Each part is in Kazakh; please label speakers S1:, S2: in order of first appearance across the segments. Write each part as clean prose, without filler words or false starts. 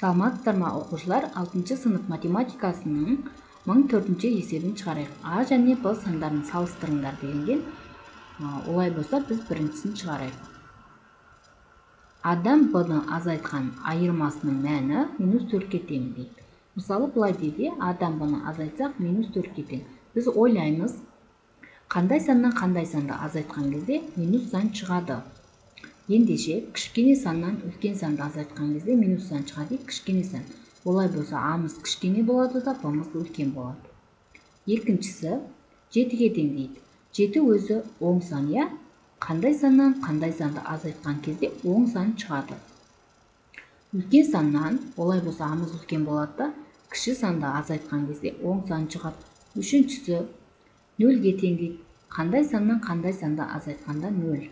S1: Саламатсыздарбы окуучулар, 6-сынып математикасынын 14-есебин чыгарайык. А және Б сандарын салыштырыңдар делинген. Олай болса биз биринчисин чыгарайык. Адам Б'ны азайткан айырмасынын мәні -4-ке тең дейт. Мисалы былай дейди, Адам Б'ны азайтсак -4-ке тең. Биз ойлаймыз, кандай сандан кандай санды азайткан кезде минус сан чыгады. Ендеше кичкене сандан үлкен санды азайткан кезде минус сан чыгат дейт, кичкене сан. Олай болса A'мыз кичкене болот да Б'мыз үлкен болот. Экинчиси 7-ге тең дейт. 7 өзү оң сан, я? Кандай сандан кандай санды азайткан кезде оң сан чыгады. Үлкен сандан, олай болса A'мыз үлкен болот да, кичи санды азайткан кезде оң сан чыгат. Үчүнчүсү 0-ге тең дейт. Кандай сандан кандай санды азайтканда 0.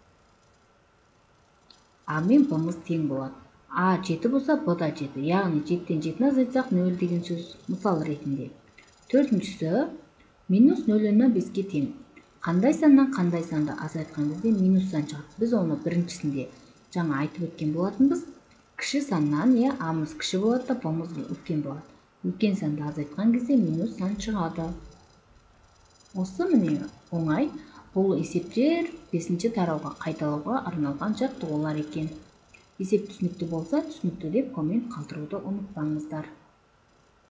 S1: А мен Б'мыз тең болот. А 7 болса Б да 7. Яғни 7-тен 7-ни азайтсак 0 деген сөз мисал ретинде. Төртүнчүсү -0-ны 5-ке тең. Кандай сандан кандай санды азайткан кезде минус сан чыгат. Биз оны биринчисинде жаңа айтып өткен болатынбыз. Кичи сандан, A'мыз кичи болот да Б'мыз үлкен болот. Үлкен санды азайткан кезде минус сан чыгады. Осы міне оңай. Бұл есептер 5-ші тарауға кайталауга арналган жаттығуулар экен. Есеп түсінікті болса, түсінікті деп коммент калтырууду унутпаңыздар.